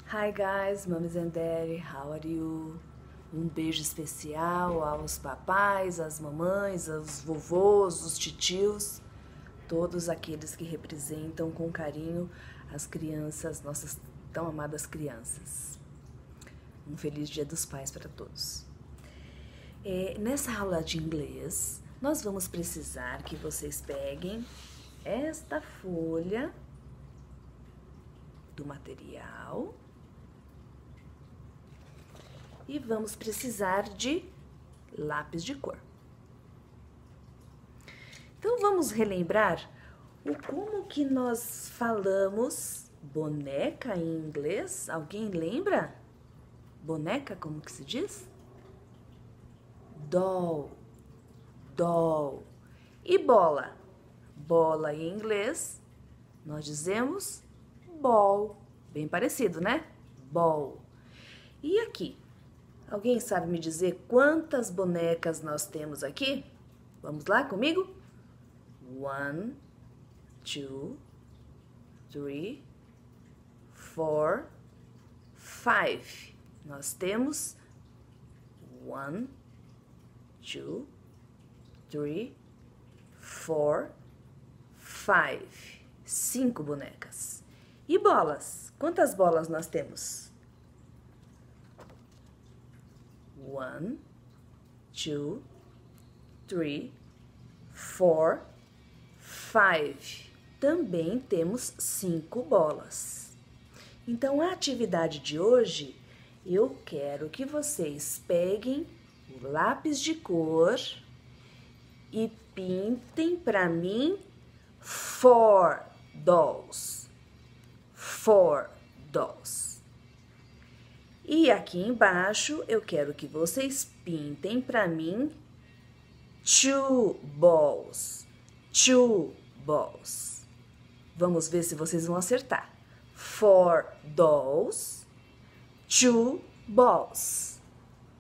Hi guys, mommies and daddy, how are you? Um beijo especial aos papais, às mamães, aos vovôs, os titios, todos aqueles que representam com carinho as crianças, nossas tão amadas crianças. Um feliz Dia dos Pais para todos. Nessa aula de inglês, nós vamos precisar que vocês peguem esta folha do material e vamos precisar de lápis de cor. Então vamos relembrar como que nós falamos boneca em inglês? Alguém lembra? Boneca, como que se diz? Doll, doll. E bola? Bola em inglês, nós dizemos ball. Bem parecido, né? Ball. E aqui? Alguém sabe me dizer quantas bonecas nós temos aqui? Vamos lá comigo? 1, 2, 3, 4, 5. Nós temos 1, 2, 3, 4, 5. 5 bonecas. E bolas? Quantas bolas nós temos? 1, 2, 3, 4, 5. Também temos 5 bolas. Então, a atividade de hoje, eu quero que vocês peguem o lápis de cor e pintem para mim 4 dolls. 4 dolls. E aqui embaixo, eu quero que vocês pintem para mim 2 balls. 2 balls. Vamos ver se vocês vão acertar. 4 dolls, 2 balls.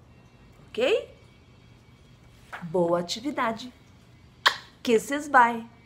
Ok? Boa atividade. Kisses, bye!